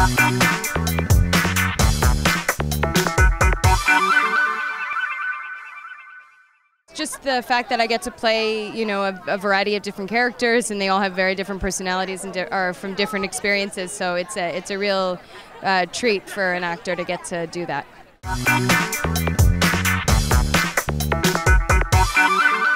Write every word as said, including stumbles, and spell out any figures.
Just the fact that I get to play, you know, a, a variety of different characters, and they all have very different personalities and di are from different experiences. So it's a it's a real uh, treat for an actor to get to do that.